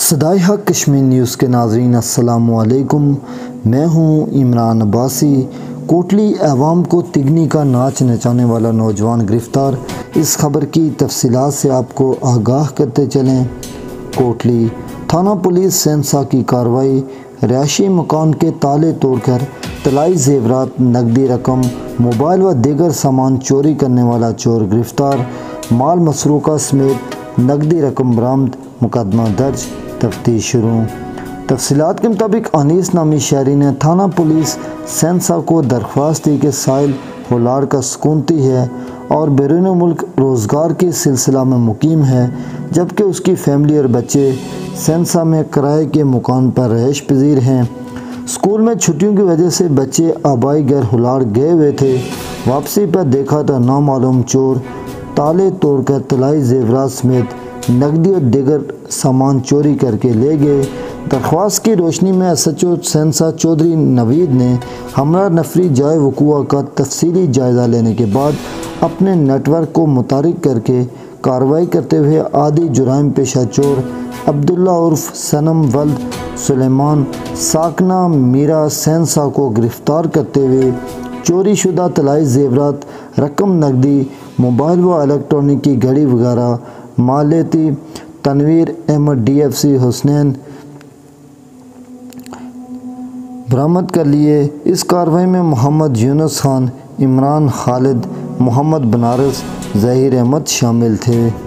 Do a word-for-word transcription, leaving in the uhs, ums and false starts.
صدائے حق کشمیر نیوز کے ناظرین السلام علیکم، میں ہوں عمران عباسی۔ کوٹلی عوام کو تگنی کا ناچ نچانے والا نوجوان گرفتار، اس خبر کی تفصیلات سے آپ کو آگاہ کرتے چلیں۔ کوٹلی تھانہ پولیس سینسا کی کارروائی، رہائشی مکان کے تالے توڑ کر طلائی زیورات، نقدی رقم، موبائل و دیگر سامان چوری کرنے والا چور گرفتار، مال مسروقہ سمیت نقدی رقم برآمد، مقدمہ درج، تفتیش شروع۔ تفصیلات کے مطابق انیس نامی شہری نے تھانہ پولیس سینسا کو درخواست دی کہ ساحل ہلاڑ کا سکونتی ہے اور بیرون ملک روزگار کے سلسلہ میں مقیم ہے، جبکہ اس کی فیملی اور بچے سینسا میں کرائے کے مکان پر رہائش پذیر ہیں۔ اسکول میں چھٹیوں کی وجہ سے بچے آبائی گھر ہلاڑ گئے ہوئے تھے۔ واپسی پر دیکھا تو نامعلوم چور تالے توڑ کر طلائی زیورات سمیت نقدی اور دیگر سامان چوری کر کے لے گئے۔ درخواست کی روشنی میں S H O Sehnsa Chaudhry Naveed نے ہمراہ نفری جائے وقوع کا تفصیلی جائزہ لینے کے بعد اپنے نیٹ ورک کو متحرک کر کے کارروائی کرتے ہوئے عادی جرائم پیشہ چور عبداللہ عرف صنم ولد سلیمان ساکنہ میرا سینسا کو گرفتار کرتے ہوئے چوری شدہ طلائی زیورات، رقم نقدی، موبائل و الیکٹرانک کی گھڑی وغیرہ مالیتی Tanveer Ahmed D F C Hasnain برآمد کر لیے۔ اس کارروائی میں محمد یونس خان، عمران خالد، محمد بنارس، ظہیر احمد شامل تھے۔